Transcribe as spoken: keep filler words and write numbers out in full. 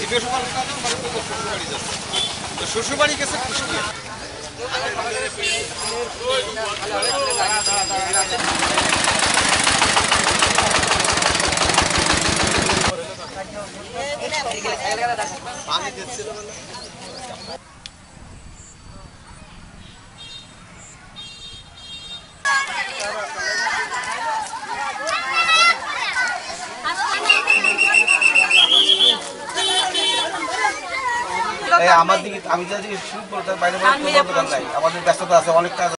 শ্বশুরবাড়ি গেছে কুষ্টিয়া। পানি দিচ্ছিল আমার দিকে আমি যদি শুরু করতে বাইরে আমাদের ব্যস্ততা আছে অনেক কাজ।